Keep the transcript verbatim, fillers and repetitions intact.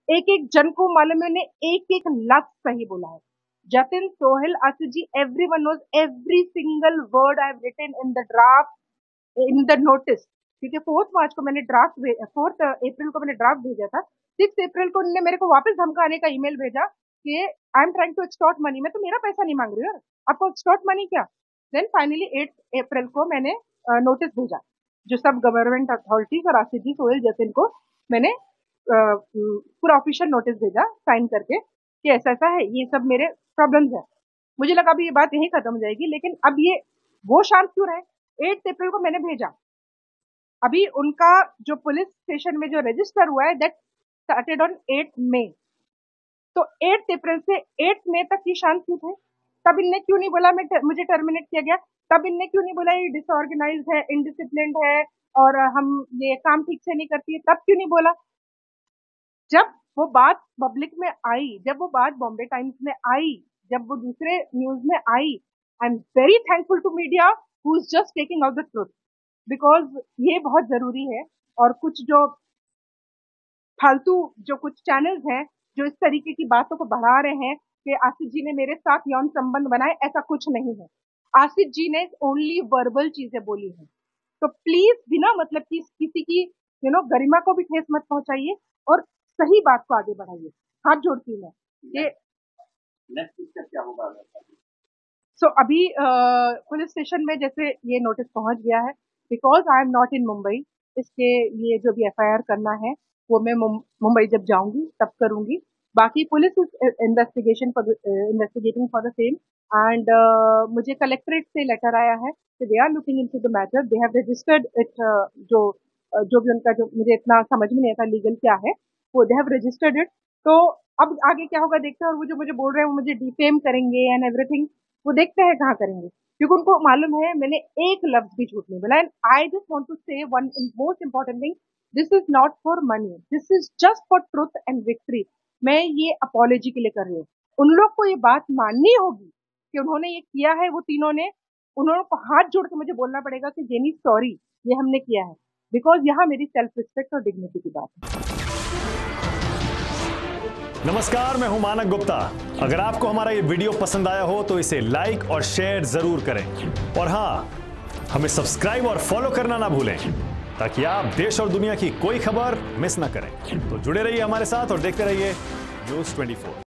एक एक जन को मालूम है, उन्हें एक एक लफ्ज सही बोला है। Jatin, Sohail, Asif ji, everyone knows every single word I have written in the draft, in the notice। क्योंकि फोर्थ मार्च को मैंने ड्राफ्ट, फोर्थ अप्रैल को मैंने ड्राफ्ट भेजा था, सिक्स अप्रैल को उन्होंने मेरे को वापस धमकाने का ईमेल भेजा कि I am trying to extort money. मैं तो मेरा पैसा नहीं मांग रही हूँ, आपको एक्सटॉर्ट मनी क्या। देन फाइनली एट अप्रैल को मैंने नोटिस भेजा, जो सब गवर्नमेंट अथॉरिटीज और आसिफ जी, सोहेल, जतिन को मैंने uh, पूरा ऑफिशियल नोटिस भेजा साइन करके कि ऐसा ऐसा है, ये सब मेरे प्रॉब्लम्स है। मुझे लगा अभी ये बात यहीं खत्म हो जाएगी, लेकिन अब ये वो शांत क्यों रहे। एट अप्रैल को मैंने भेजा, अभी उनका जो पुलिस स्टेशन में जो रजिस्टर हुआ है that started on eight May. तो एट अप्रैल से एट मई तक ये शांत क्यों थे। तब इनने क्यों नहीं बोला मैं मुझे टर्मिनेट किया गया। तब इनने क्यों नहीं बोला ये डिसऑर्गेनाइज है, इनडिसिप्लिन्ड है और हम ये काम ठीक से नहीं करती है। तब क्यों नहीं बोला। जब वो बात पब्लिक में आई, जब वो बात बॉम्बे टाइम्स में आई, जब वो दूसरे न्यूज में आई, I am very thankful to media who is just taking out the truth, because ये बहुत जरूरी है। और कुछ जो फालतू जो कुछ चैनल्स हैं जो इस तरीके की बातों को बढ़ा रहे हैं कि आसिफ जी ने मेरे साथ यौन संबंध बनाए, ऐसा कुछ नहीं है। आसिफ जी ने ओनली वर्बल चीजें बोली हैं। तो प्लीज बिना मतलब कि किसी की यू नो गरिमा को भी ठेस मत पहुंचाइए और सही बात को आगे बढ़ाइए। हाथ जोड़ती हूँ मैं। ये नेक्स्ट स्टेप क्या होगा। सो so, अभी पुलिस स्टेशन में जैसे ये नोटिस पहुंच गया है, because I am not in Mumbai, इसके ये जो भी एफ आई आर करना है वो मैं मुंबई जब जाऊंगी तब करूंगी। बाकी police is investigation for investigating for the same and मुझे कलेक्ट्रेट से लेटर आया है कि they are looking into the matter, they have registered it. जो uh, जो भी उनका जो मुझे इतना समझ में नहीं आता लीगल क्या है, वो दे हैव रजिस्टर्ड इट। तो अब आगे क्या होगा देखते हैं। और वो जो मुझे बोल रहे हैं वो मुझे डिफेम करेंगे एंड एवरीथिंग, वो देखते हैं कहाँ करेंगे, क्योंकि उनको मालूम है मैंने एक लफ्ज भी झूठ नहीं बोला। And I just want to say one most important thing, this is not for money, this is just for truth and victory. मैं ये अपॉलॉजी के लिए कर रही हूँ। उन लोग को ये बात माननी होगी कि उन्होंने ये किया है, वो तीनों ने, उन्होंने को हाथ जोड़ के मुझे बोलना पड़ेगा कि जेनी सॉरी, ये हमने किया है, बिकॉज यहाँ मेरी सेल्फ रिस्पेक्ट और डिग्निटी की बात है। नमस्कार, मैं हूं मानक गुप्ता। अगर आपको हमारा ये वीडियो पसंद आया हो तो इसे लाइक और शेयर जरूर करें और हाँ, हमें सब्सक्राइब और फॉलो करना ना भूलें ताकि आप देश और दुनिया की कोई खबर मिस ना करें। तो जुड़े रहिए हमारे साथ और देखते रहिए न्यूज़ ट्वेंटी फोर।